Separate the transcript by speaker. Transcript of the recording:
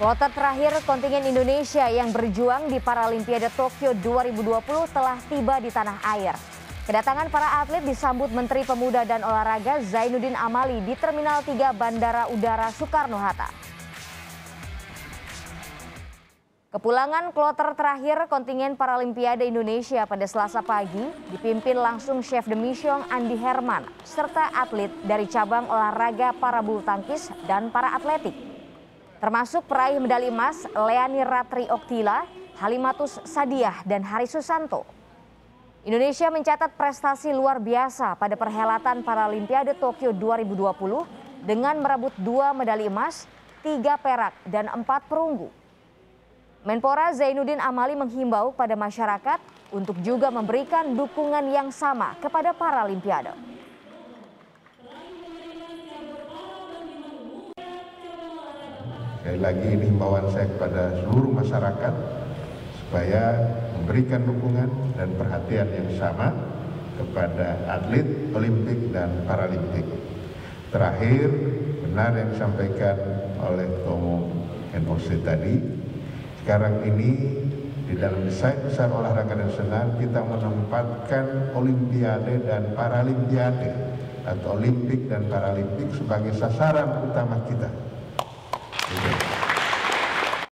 Speaker 1: Kloter terakhir kontingen Indonesia yang berjuang di Paralimpiade Tokyo 2020 telah tiba di tanah air. Kedatangan para atlet disambut Menteri Pemuda dan Olahraga Zainuddin Amali di Terminal 3 Bandara Udara Soekarno-Hatta. Kepulangan kloter terakhir kontingen Paralimpiade Indonesia pada Selasa pagi dipimpin langsung Chef de Mission Andi Herman serta atlet dari cabang olahraga para bulu tangkis dan para atletik. Termasuk peraih medali emas Leani Ratri Oktila, Halimatus Sadiah, dan Hari Susanto. Indonesia mencatat prestasi luar biasa pada perhelatan Paralimpiade Tokyo 2020 dengan merebut 2 medali emas, 3 perak, dan 4 perunggu. Menpora Zainuddin Amali menghimbau pada masyarakat untuk juga memberikan dukungan yang sama kepada Paralimpiade.
Speaker 2: Sekali lagi ini himbauan saya kepada seluruh masyarakat supaya memberikan dukungan dan perhatian yang sama kepada atlet Olimpik dan Paralimpik. Terakhir, benar yang disampaikan oleh Ketua Umum NOC tadi, sekarang ini di dalam desain besar olahraga nasional kita menempatkan Olimpiade dan Paralimpiade atau Olimpik dan Paralimpik sebagai sasaran utama kita.